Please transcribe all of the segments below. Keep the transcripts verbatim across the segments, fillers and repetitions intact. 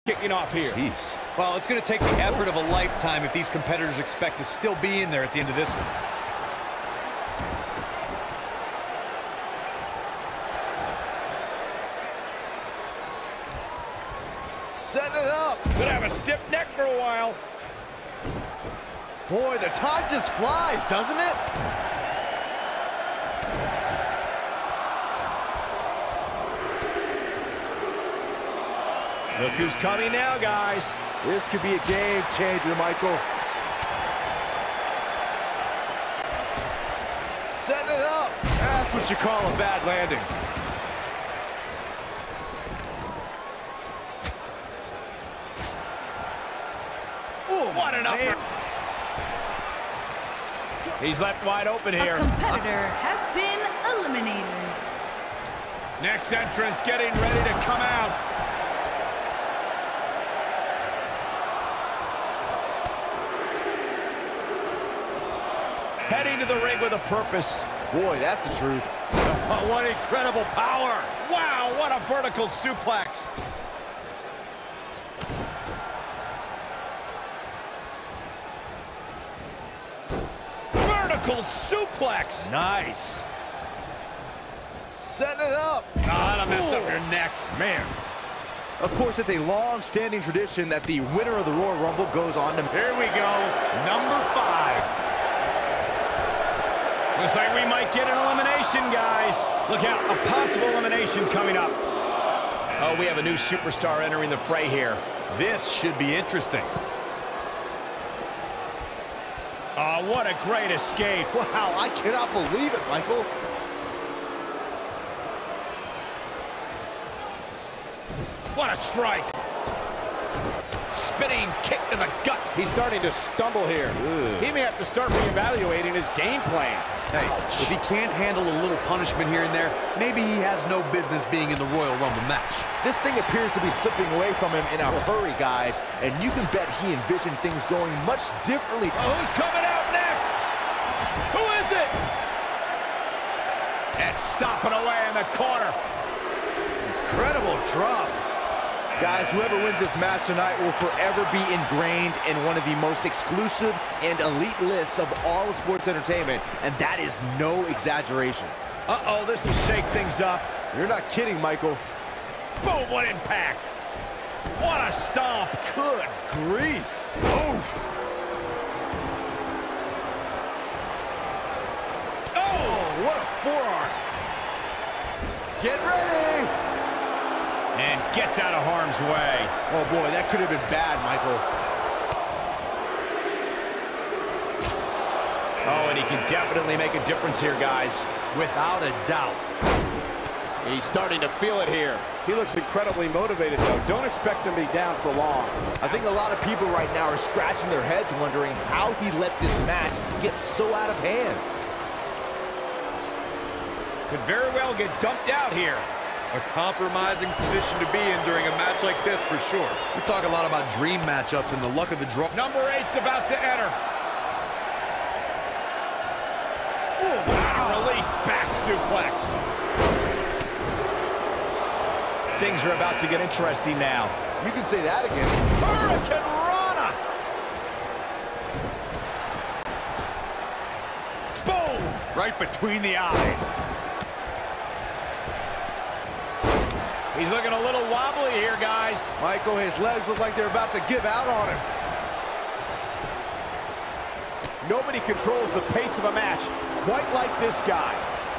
kicking off here. Jeez. Well, it's going to take the effort of a lifetime if these competitors expect to still be in there at the end of this one. Setting it up. Could have a stiff neck for a while. Boy, the time just flies, doesn't it? Look who's coming now, guys. This could be a game changer, Michael. Setting it up. That's what you call a bad landing. Ooh, what an upper. He's left wide open here. A competitor has been eliminated. Next entrance getting ready to come out. Heading to the ring with a purpose. Boy, that's the truth. Oh, what incredible power. Wow, what a vertical suplex. Vertical suplex. Nice. Setting it up. Oh, that'll mess up your neck. Man. Of course, it's a long-standing tradition that the winner of the Royal Rumble goes on to... Here we go, number five. Looks like we might get an elimination, guys. Look out, a possible elimination coming up. Oh, we have a new superstar entering the fray here. This should be interesting. Oh, what a great escape. Wow, I cannot believe it, Michael. What a strike. Spinning kick to the gut. He's starting to stumble here. Ugh. He may have to start reevaluating his game plan. Hey, if he can't handle a little punishment here and there, maybe he has no business being in the Royal Rumble match. This thing appears to be slipping away from him in a hurry, guys, and you can bet he envisioned things going much differently. Oh, who's coming out next? Who is it? And stomping away in the corner. Incredible drop. Guys, whoever wins this match tonight will forever be ingrained in one of the most exclusive and elite lists of all of sports entertainment, and that is no exaggeration. Uh-oh, this will shake things up. You're not kidding, Michael. Boom, what impact. What a stomp. Good grief. Oof. Oh, What a forearm. Get ready. and gets out of harm's way. Oh, boy, that could have been bad, Michael. Oh, and he can definitely make a difference here, guys. Without a doubt. He's starting to feel it here. He looks incredibly motivated, though. Don't expect him to be down for long. I think a lot of people right now are scratching their heads wondering how he let this match get so out of hand. Could very well get dumped out here. A compromising position to be in during a match like this, for sure. We talk a lot about dream matchups and the luck of the draw. Number eight's about to enter. Ooh, wow, release back suplex. Things are about to get interesting now. You can say that again. Hurricane Rana! Boom! Right between the eyes. He's looking a little wobbly here, guys. Michael, his legs look like they're about to give out on him. Nobody controls the pace of a match quite like this guy.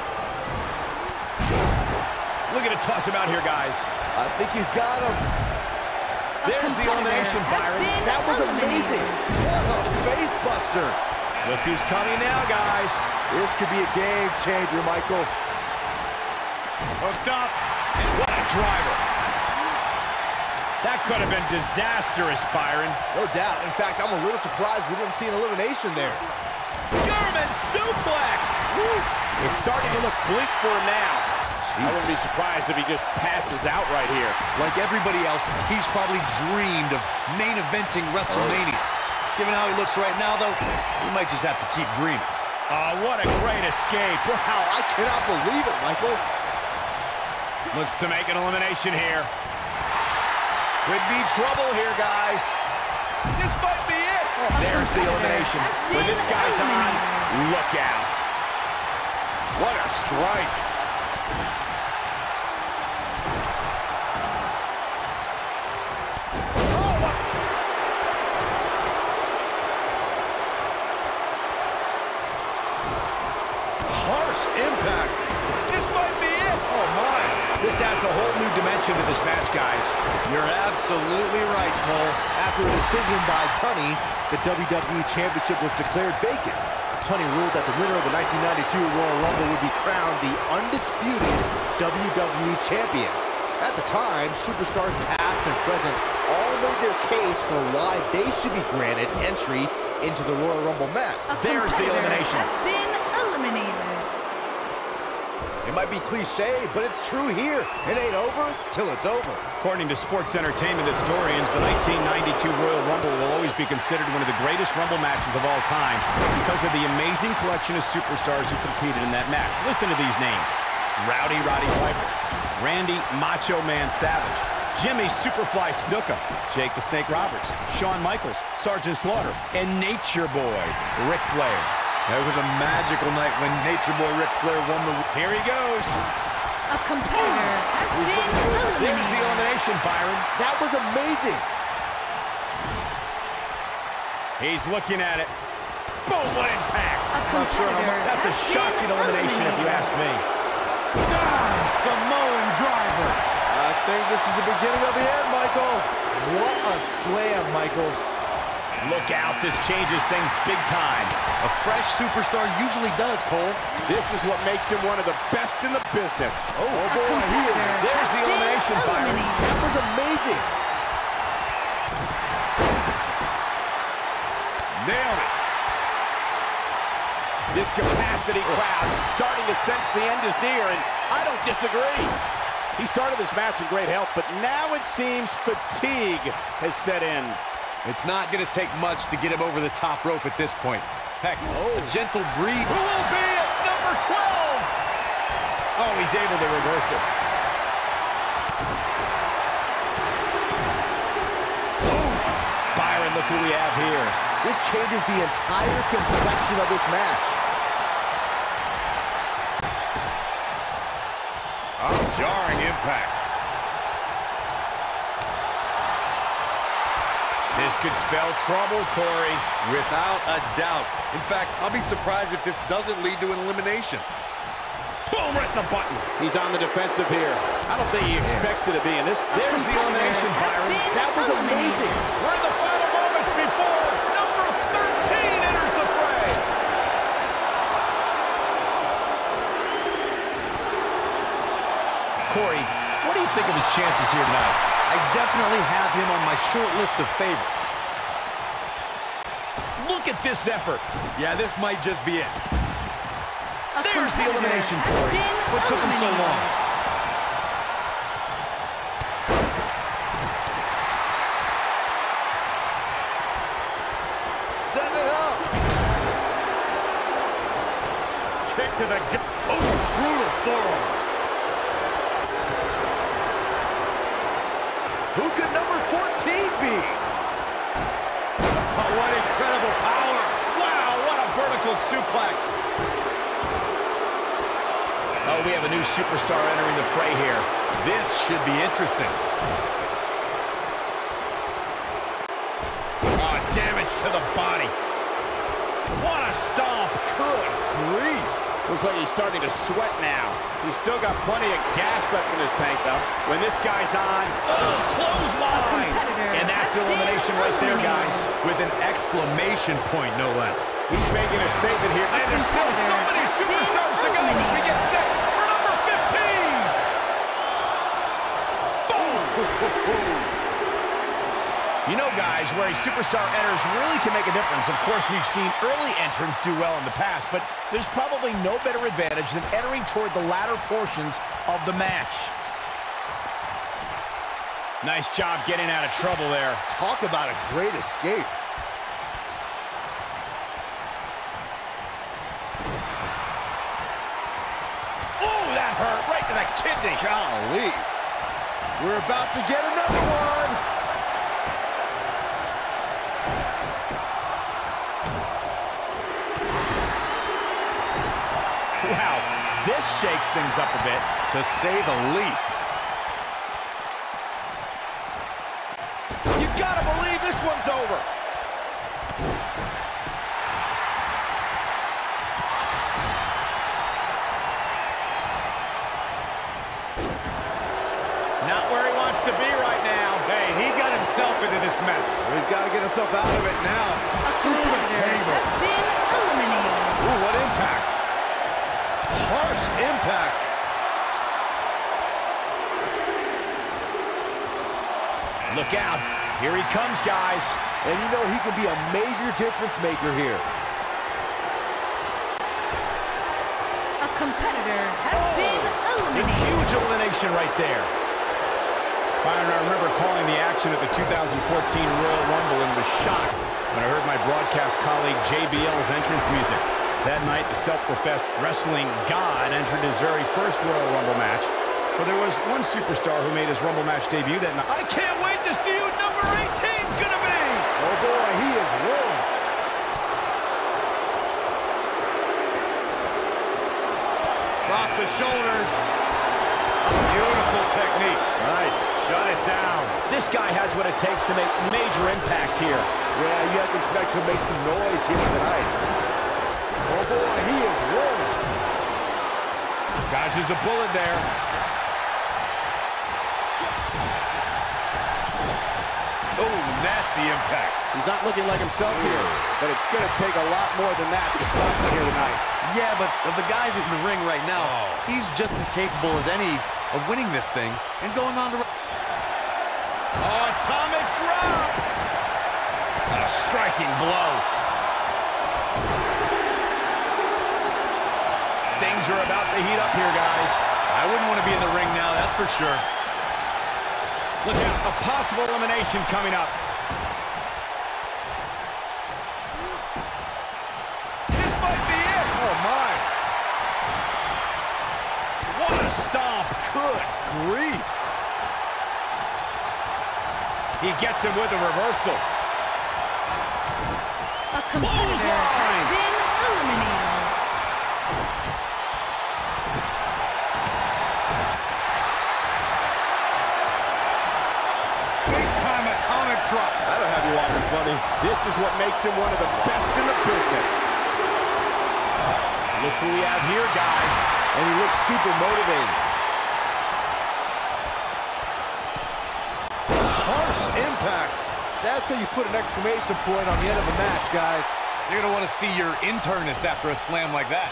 Look at it toss him out here, guys. I think he's got him. There's the elimination, Byron. That was amazing. What a face buster. Look who's coming now, guys. This could be a game changer, Michael. Hooked up. And what a driver. That could have been disastrous, Byron. No doubt. In fact, I'm a little surprised we didn't see an elimination there. German suplex. Woo. It's starting to look bleak for him now. I wouldn't be surprised if he just passes out right here. Like everybody else, he's probably dreamed of main eventing WrestleMania. Given how he looks right now, though, he might just have to keep dreaming. Oh, what a great escape. Wow, I cannot believe it, Michael. Looks to make an elimination here. Could be trouble here, guys. This might be it. Oh, there's the elimination. When this guy's on, look out. What a strike. Impact. This might be it. Oh, my. This adds a whole new dimension to this match, guys. You're absolutely right, Cole. After a decision by Tunney, the W W E Championship was declared vacant. Tunney ruled that the winner of the nineteen ninety-two Royal Rumble would be crowned the undisputed W W E Champion. At the time, superstars past and present all made their case for why they should be granted entry into the Royal Rumble match. A There's the elimination. Has been eliminated. It might be cliche, but it's true here. It ain't over till it's over. According to Sports Entertainment historians, the nineteen ninety-two Royal Rumble will always be considered one of the greatest Rumble matches of all time because of the amazing collection of superstars who competed in that match. Listen to these names: Rowdy Roddy Piper, Randy Macho Man Savage, Jimmy Superfly Snuka, Jake the Snake Roberts, Shawn Michaels, Sergeant Slaughter, and Nature Boy Ric Flair. That was a magical night when Nature Boy Ric Flair won the... Here he goes. A competitor has been eliminated. There's the elimination, Byron. That was amazing. He's looking at it. Boom, what impact. A competitor That's a has shocking been elimination if you ask me. Down, Samoan driver. I think this is the beginning of the end, Michael. What a slam, Michael. Look out, this changes things big time. A fresh superstar usually does, Cole. This is what makes him one of the best in the business. Oh, A boy, here. competitor There's has the been elimination, Byron. eliminated. That was amazing. Nailed it. This capacity crowd starting to sense the end is near, and I don't disagree. He started this match in great health, but now it seems fatigue has set in. It's not going to take much to get him over the top rope at this point. Heck, oh. a gentle breathe. Who will be at number twelve? Oh, he's able to reverse it. Oof. Byron, look who we have here. This changes the entire complexion of this match. Oh, jarring impact. This could spell trouble, Corey. Without a doubt. In fact, I'll be surprised if this doesn't lead to an elimination. Boom, right in the button. He's on the defensive here. I don't think he expected to be in this. There's the elimination, Byron. That was amazing. We're in the final moments before number thirteen enters the fray. Corey, what do you think of his chances here tonight? I definitely have him on my short list of favorites. Look at this effort. Yeah, this might just be it. A There's the competitor elimination, has Corey. been What took him so eliminated. long? Set it up. Kick to the gut. Oh, brutal forearm. Who could number fourteen be? Oh, what incredible power. Wow, what a vertical suplex. Oh, we have a new superstar entering the fray here. This should be interesting. Oh, damage to the body. What a stomp. Good grief. Looks like he's starting to sweat now. He's still got plenty of gas left in his tank, though. When this guy's on, Oh, clothesline. And that's elimination right there, guys. With an exclamation point, no less. he's making a statement here. And there's still so many superstars to go as we get set for number fifteen. Boom. You know, guys, where a superstar enters really can make a difference. Of course, we've seen early entrants do well in the past, but there's probably no better advantage than entering toward the latter portions of the match. Nice job getting out of trouble there. Talk about a great escape. Oh, that hurt right to the kidney. Golly. We're about to get another another one. Wow, this shakes things up a bit, to say the least. You gotta believe this one's over. Not where he wants to be right now. Hey, he got himself into this mess. He's got to get himself out of it now. A competitor has been eliminated. Ooh, what impact. Harsh impact. Look out. Here he comes, guys. And you know he can be a major difference maker here. A competitor has Oh, been a eliminated. huge elimination right there. Byron, I remember calling the action at the two thousand fourteen Royal Rumble and was shocked when I heard my broadcast colleague J B L's entrance music. That night, the self-professed wrestling god entered his very first Royal Rumble match. But there was one superstar who made his Rumble match debut that night. I can't wait to see who number eighteen's gonna be! Oh boy, he is rolling. Across the shoulders. Beautiful technique. Nice. Shut it down. This guy has what it takes to make major impact here. Yeah, you have to expect to make some noise here tonight. Oh boy, he is rolling. Dodges a bullet there. Oh, nasty impact. He's not looking like himself here, but it's going to take a lot more than that to stop him here tonight. Yeah, but of the guys in the ring right now, Oh. he's just as capable as any of winning this thing and going on to... Oh, atomic drop! A striking blow. Things are about to heat up here, guys. I wouldn't want to be in the ring now, that's for sure. Look out, a possible elimination coming up. This might be it. Oh my. What a stomp. Good grief. He gets him with a reversal. A competitor has been eliminated. Big time atomic drop. That'll have you walking funny. This is what makes him one of the best in the business. Look who we have here, guys. And he looks super motivated. Harsh impact. That's how you put an exclamation point on the end of a match, guys. You're going to want to see your internist after a slam like that.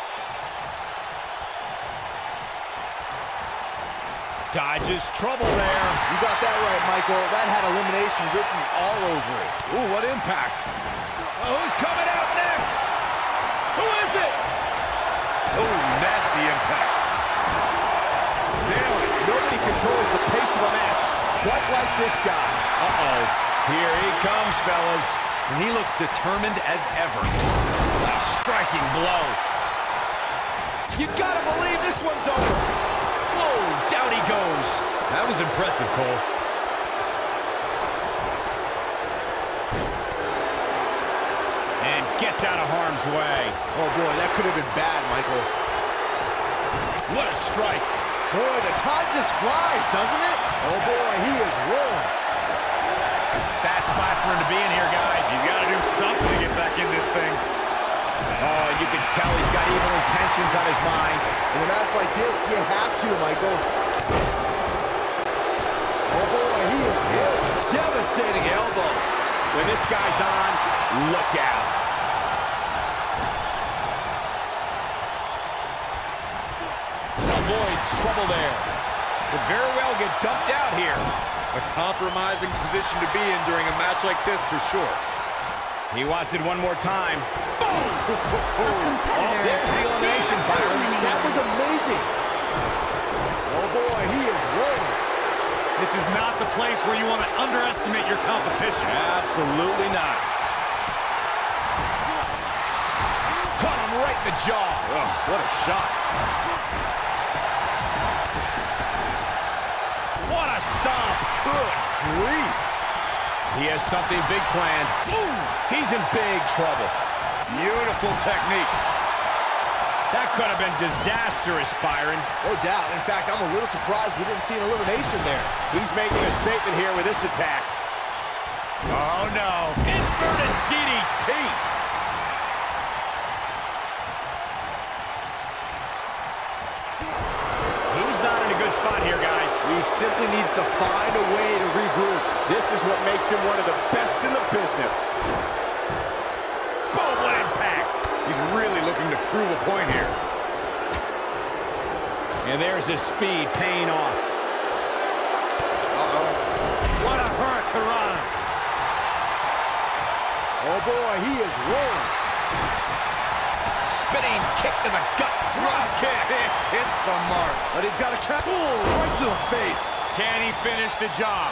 Dodges trouble there. You got that right, Michael. That had elimination written all over it. Ooh, what impact. Oh, who's coming out next? Who is it? Oh, nasty impact. Nailed it. Nobody controls the pace of a match quite like this guy. Uh-oh. Here he comes, fellas. And he looks determined as ever. A striking blow. You gotta believe this one's over. Whoa, down he goes. That was impressive, Cole. And gets out of harm's way. Oh boy, that could have been bad, Michael. What a strike. Boy, the time just flies, doesn't it? Oh boy, he is rolling. Bad spot for him to be in here, guys. He's got to do something to get back in this thing. Oh, you can tell he's got evil intentions on his mind. In a match like this, you have to, Michael. Oh boy, he is rolling. Devastating elbow. When this guy's on, look out. Avoids trouble there. Could very well get dumped out here. A compromising position to be in during a match like this for sure. He wants it one more time. A competitor Oh, there's the elimination, has been Byron. eliminated. That was amazing. Oh boy, he is rolling. This is not the place where you want to underestimate your competition. Absolutely not. Caught him right in the jaw. Oh, what a shot. What a stomp. Good grief. He has something big planned. Ooh, he's in big trouble. Beautiful technique. That could have been disastrous, Byron. No doubt. In fact, I'm a little surprised we didn't see an elimination there. He's making a statement here with this attack. Oh, no. Inverted D D T. He's not in a good spot here, guys. He simply needs to find a way to regroup. This is what makes him one of the best in the business. Boom, what impact. He's really looking to prove a point here. And there's his speed paying off. Uh-oh. What a hurricane. Oh, boy, he is rolling. Spinning kick to the gut. Drop kick. Hits the mark. But he's got a cap. Ooh, right to the face. Can he finish the job?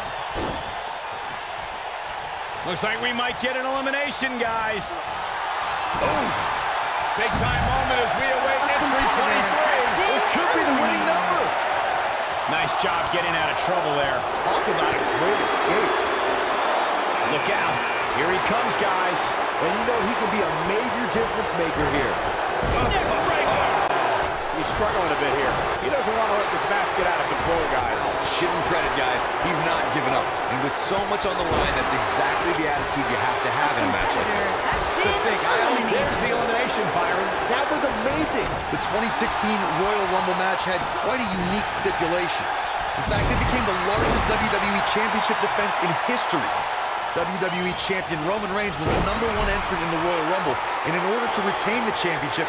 Looks like we might get an elimination, guys. Ooh. Big time moment as we await entry twenty-three. This could be the winning number. Nice job getting out of trouble there. Talk about a great escape. Look out. Here he comes, guys. And you know he can be a major difference maker here. He's struggling a bit here. He doesn't want to let this match get out of control, guys. Give him credit, guys. He's not giving up. And with so much on the line, that's exactly the attitude you have to have in a match like this. To think, I own, there's the elimination, Byron. That was amazing. The twenty sixteen Royal Rumble match had quite a unique stipulation. In fact, it became the largest W W E Championship defense in history. W W E Champion Roman Reigns was the number one entrant in the Royal Rumble, and in order to retain the championship,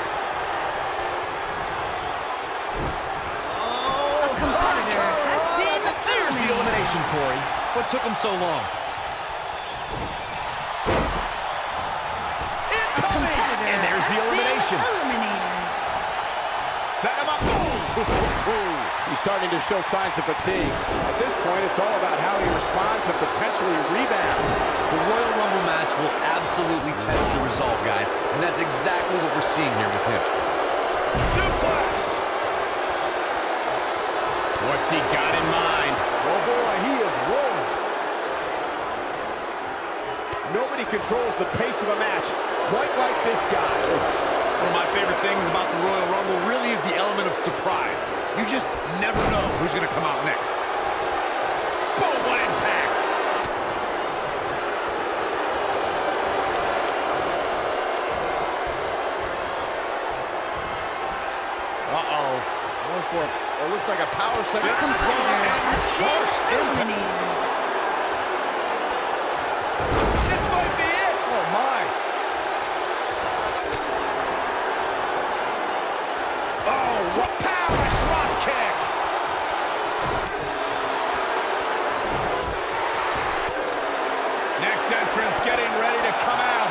A competitor has been There's the elimination, Corey. what took him so long? competitor And there's the has been elimination. eliminated. Set him up. He's starting to show signs of fatigue. At this point, it's all about how he responds and potentially rebounds. The Royal Rumble match will absolutely test your resolve, guys, and that's exactly what we're seeing here with him. Suplex. What's he got in mind? Oh, boy, he is rolling. Nobody controls the pace of a match quite like this guy. One of my favorite things about the Royal Rumble really is the element of surprise. You just never know who's going to come out next. Boom, what impact. Uh-oh. Going for it. It looks like a power set. A competitor has been eliminated. This might be it. Oh, my. Oh, what power drop kick. Next entrance getting ready to come out.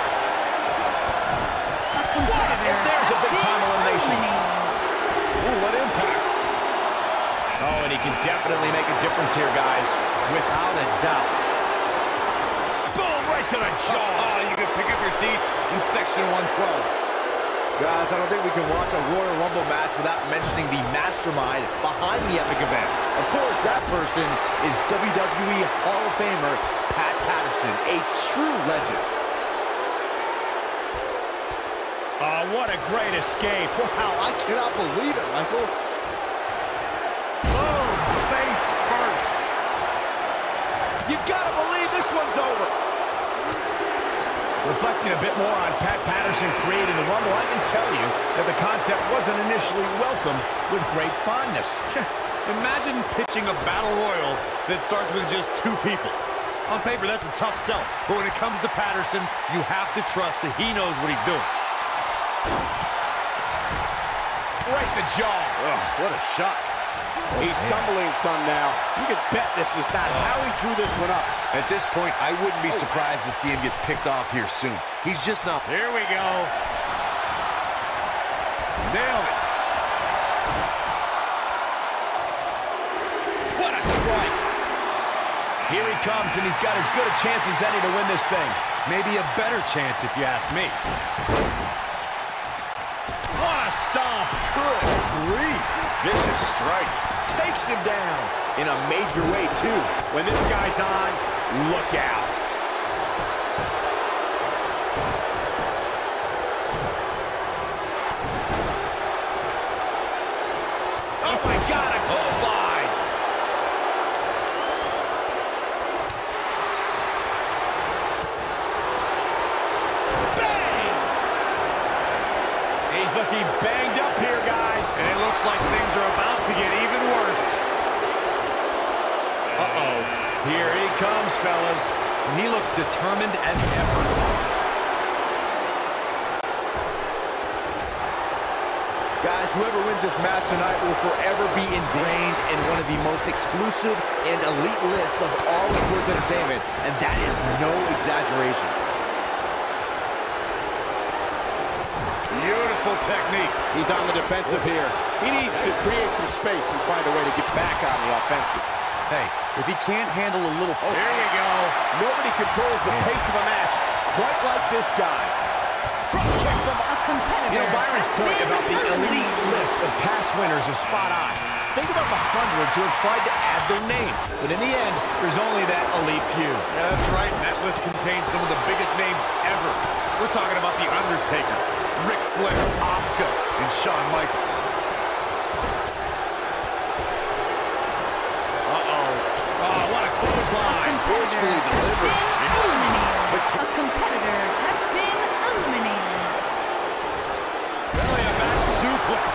A competitor And there's a has big-time been elimination. eliminated. Ooh, what impact. Oh, and he can definitely make a difference here, guys. Without a doubt. Boom, right to the jaw. Oh, you can pick up your teeth in section one twelve. Guys, I don't think we can watch a Royal Rumble match without mentioning the mastermind behind the epic event. Of course, that person is W W E Hall of Famer Pat Patterson, a true legend. Oh, what a great escape. Wow, I cannot believe it, Michael. Boom, face first. You gotta believe this one's over. Reflecting a bit more on Pat Patterson creating the Rumble, I can tell you that the concept wasn't initially welcomed with great fondness. Imagine pitching a battle royal that starts with just two people. On paper, that's a tough sell. But when it comes to Patterson, you have to trust that he knows what he's doing. Right in the jaw. Oh, what a shot. He's stumbling some now. You can bet this is not how he drew this one up. At this point, I wouldn't be surprised to see him get picked off here soon. He's just not... Here we go. Nailed it. What a strike. Here he comes, and he's got as good a chance as any to win this thing. Maybe a better chance, if you ask me. What a stomp. Good grief. Vicious strike. Takes him down. In a major way, too. When this guy's on, look out. Oh, my God, a clothesline. Bang! He's looking banged up here, guys. And it looks like things are about to get even worse. Uh-oh. Here he comes, fellas. And he looks determined as ever. Guys, whoever wins this match tonight will forever be ingrained in one of the most exclusive and elite lists of all sports entertainment, and that is no exaggeration. Beautiful technique. He's on the defensive here. He needs to create some space and find a way to get back on the offensive. Hey, if he can't handle a little... Oh, here we go. Nobody controls the pace of a match quite like this guy. Drop kick from A competitor. You know, Byron's point about the elite list of past winners is spot on. Think about the hundreds who have tried to add their name. But in the end, there's only that elite few. Yeah, that's right, and that list contains some of the biggest names ever. We're talking about The Undertaker, Ric Flair, Asuka, and Shawn Michaels. Uh-oh. Oh, what a clothesline. Forcefully delivered. Eliminated. A competitor has been eliminated. Belly up back suplex.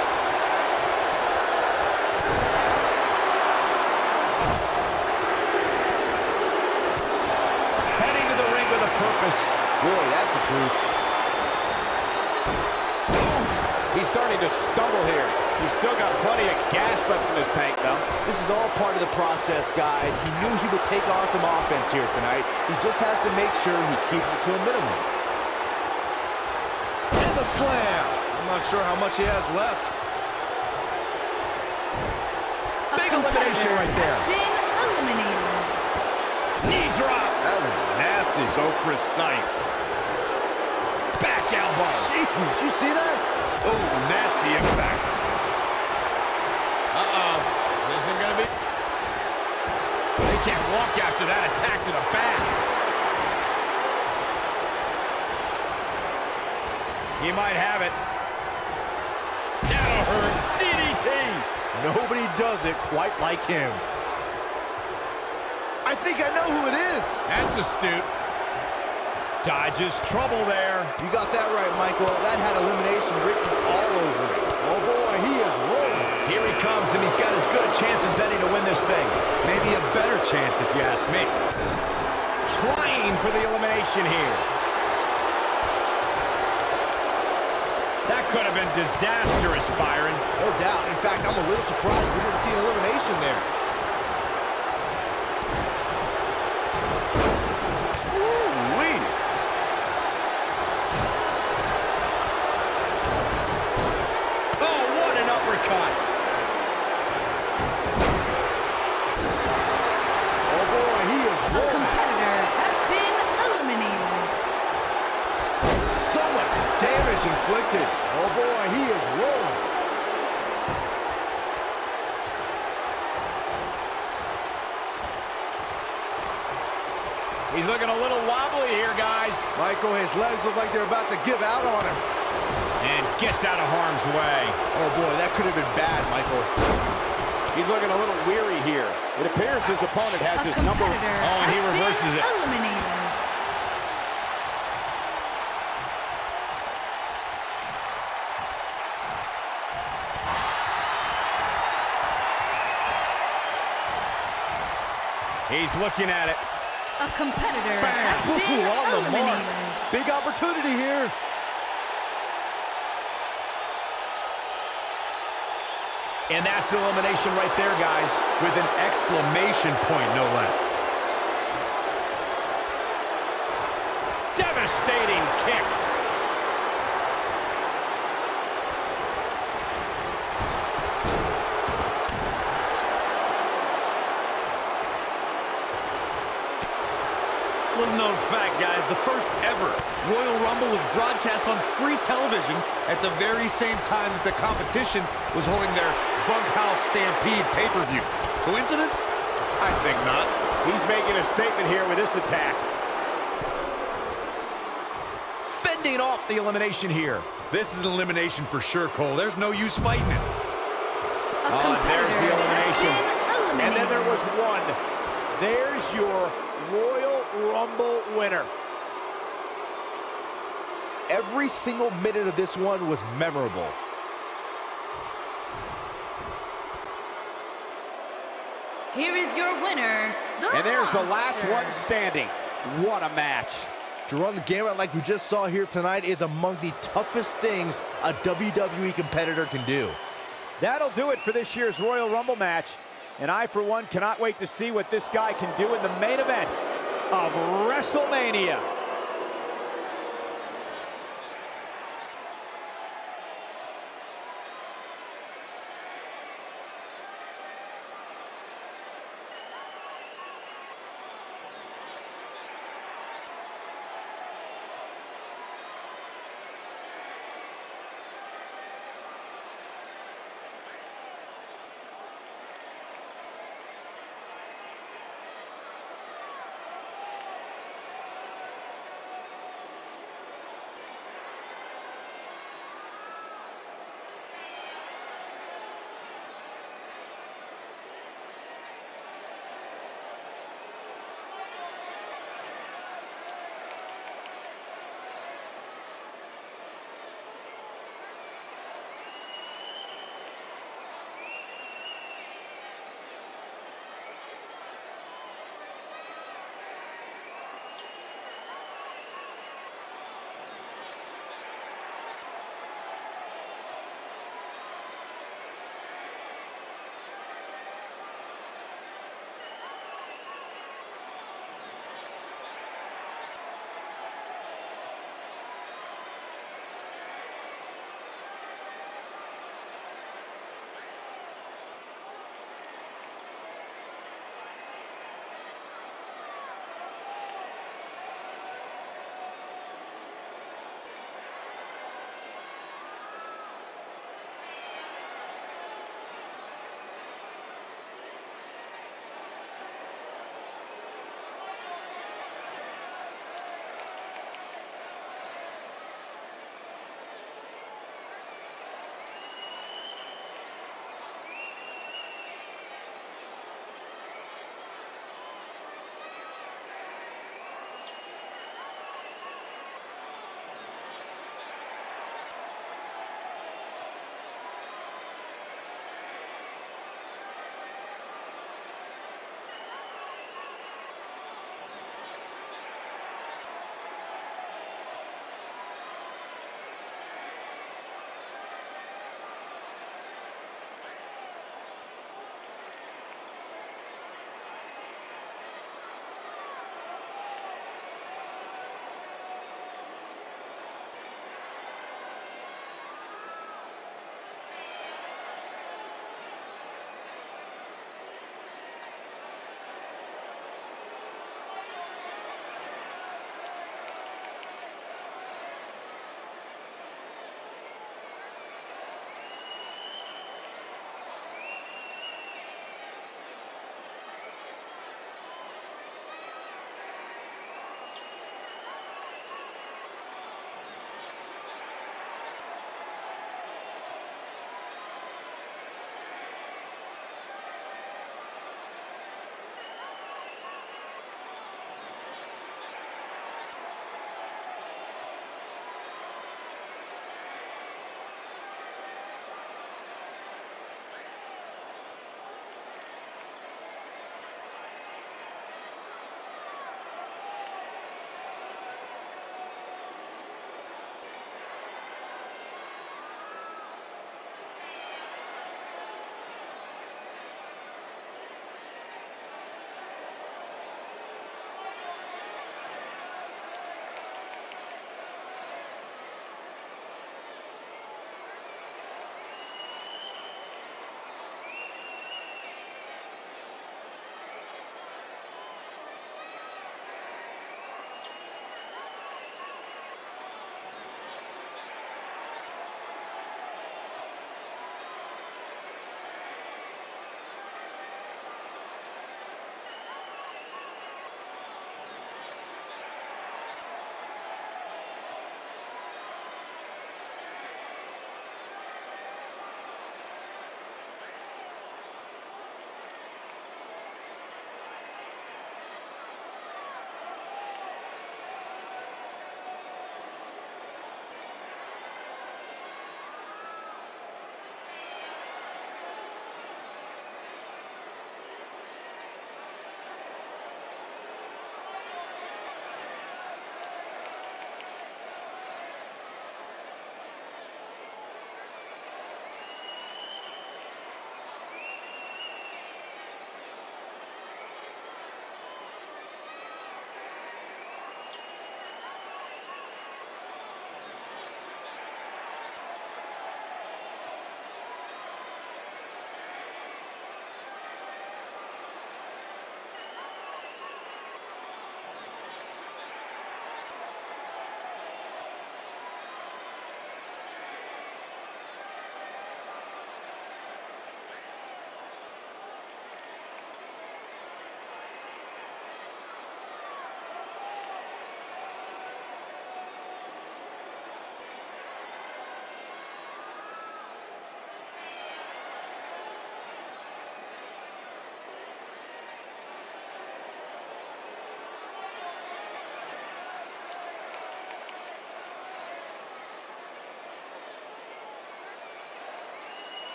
Heading to the ring with a purpose. Boy, that's the truth. He's starting to stumble here. He's still got plenty of gas left in his tank, though. This is all part of the process, guys. He knew he would take on some offense here tonight. He just has to make sure he keeps it to a minimum. And the slam. I'm not sure how much he has left. Big elimination right there. Been eliminated. Knee drop. That was nasty. So precise. Back elbow. Jeez, did you see that? Oh, nasty impact. Uh-oh. This isn't going to be... They can't walk after that attack to the back. He might have it. That'll hurt. D D T. Nobody does it quite like him. I think I know who it is. That's astute. Dodges trouble there. You got that right, Michael. That had elimination written all over it. Oh, boy, he is rolling. Here he comes, and he's got as good a chance as any to win this thing. Maybe a better chance, if you ask me. Trying for the elimination here. That could have been disastrous, Byron. No doubt. In fact, I'm a little surprised we didn't see an elimination there. Ooh-wee. Oh, what an uppercut. Oh, boy, he is A rolling. competitor has been eliminated. So much damage inflicted. Oh, boy, he is rolling. He's looking a little wobbly here, guys. Michael, his legs look like they're about to give out on him. And gets out of harm's way. Oh, boy, that could have been bad, Michael. He's looking a little weary here. It appears his opponent has A his number. competitor Oh, and he has reverses been it. eliminated. He's looking at it. A competitor Bam. has been Ooh, on the mark. eliminated. Big opportunity here. And that's elimination right there, guys. With an exclamation point, no less. Devastating kick. Little-known fact, guys, the first ever Royal Rumble was broadcast on free television at the very same time that the competition was holding their Bunkhouse Stampede pay-per-view. Coincidence? I think not. He's making a statement here with this attack. Fending off the elimination here. This is an elimination for sure, Cole. There's no use fighting it. Oh, and there's the elimination. And then there was one. There's your Royal Rumble winner. Every single minute of this one was memorable. Here is your winner, the And there's the last Monster. one standing. What a match. To run the gamut like we just saw here tonight is among the toughest things a W W E competitor can do. That'll do it for this year's Royal Rumble match. And I, for one, cannot wait to see what this guy can do in the main event of WrestleMania.